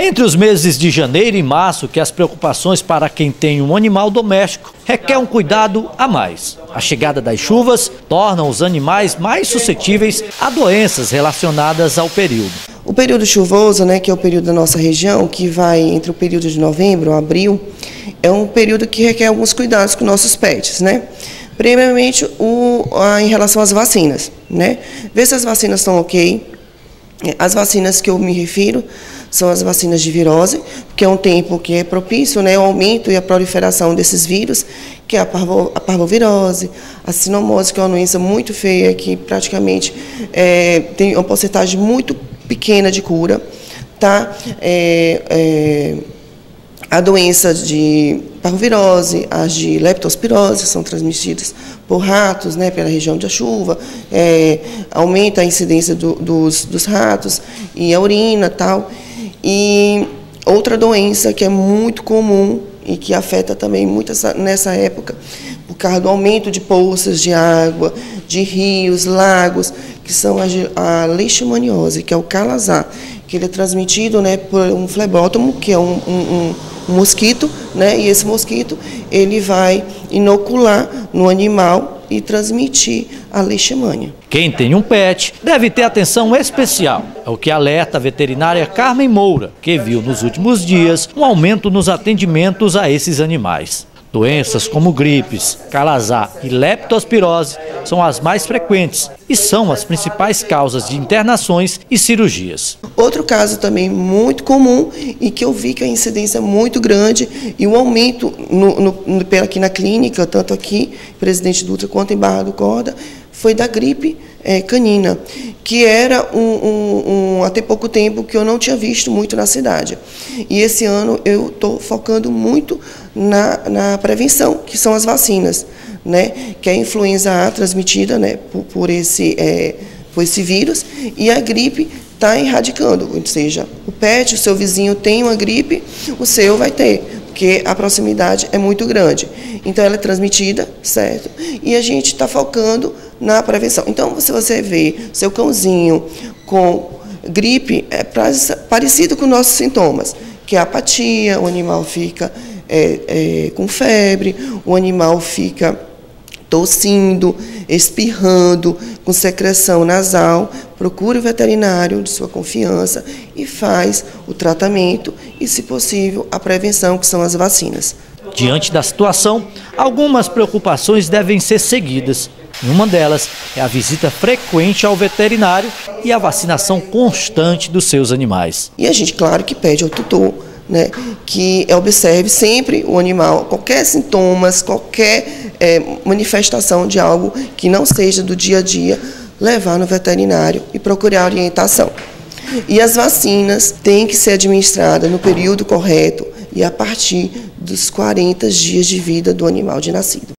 É entre os meses de janeiro e março que as preocupações para quem tem um animal doméstico requer um cuidado a mais. A chegada das chuvas torna os animais mais suscetíveis a doenças relacionadas ao período. O período chuvoso, que é o período da nossa região, que vai entre o período de novembro, abril, é um período que requer alguns cuidados com nossos pets, Primeiramente, em relação às vacinas, Ver se as vacinas estão ok. As vacinas que eu me refiro são as vacinas de virose, que é um tempo que é propício, o aumento e a proliferação desses vírus, que é a parvovirose, a sinomose, que é uma doença muito feia, que praticamente tem uma porcentagem muito pequena de cura, A doença de parvovirose, as de leptospirose, são transmitidas por ratos, pela região da chuva, aumenta a incidência dos ratos e a urina, E outra doença que é muito comum e que afeta também muito nessa época, por causa do aumento de poças de água, de rios, lagos, que são a leishmaniose, que é o calazar, que ele é transmitido por um flebótomo, que é um mosquito, E esse mosquito ele vai inocular no animal e transmitir a leishmania. Quem tem um pet deve ter atenção especial. É o que alerta a veterinária Carmen Moura, que viu nos últimos dias um aumento nos atendimentos a esses animais. Doenças como gripes, calazar e leptospirose são as mais frequentes e são as principais causas de internações e cirurgias. Outro caso também muito comum e que eu vi que a incidência é muito grande e o aumento aqui na clínica, tanto aqui, Presidente Dutra, quanto em Barra do Corda, foi da gripe canina, que era até pouco tempo que eu não tinha visto muito na cidade. E esse ano eu estou focando muito na prevenção, que são as vacinas, que é a influenza A transmitida por esse vírus, e a gripe está erradicando, ou seja, o pet, o seu vizinho tem uma gripe, o seu vai ter, porque a proximidade é muito grande. Então, ela é transmitida, certo? E a gente está focando na prevenção. Então, se você vê seu cãozinho com gripe, é parecido com nossos sintomas, que é a apatia, o animal fica com febre, o animal fica tossindo, espirrando, com secreção nasal, procure o veterinário de sua confiança e faz o tratamento e, se possível, a prevenção, que são as vacinas. Diante da situação, algumas preocupações devem ser seguidas. Uma delas é a visita frequente ao veterinário e a vacinação constante dos seus animais. E a gente, claro, que pede ao tutor, que observe sempre o animal, qualquer sintomas, qualquer manifestação de algo que não seja do dia a dia, levar no veterinário e procurar orientação. E as vacinas têm que ser administradas no período correto e a partir dos 40 dias de vida do animal de nascido.